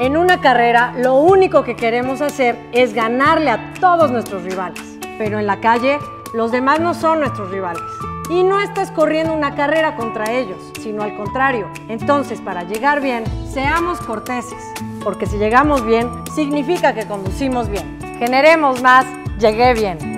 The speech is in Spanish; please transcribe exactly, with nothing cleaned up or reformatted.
En una carrera, lo único que queremos hacer es ganarle a todos nuestros rivales. Pero en la calle, los demás no son nuestros rivales. Y no estás corriendo una carrera contra ellos, sino al contrario. Entonces, para llegar bien, seamos corteses. Porque si llegamos bien, significa que conducimos bien. Generemos más, llegué bien.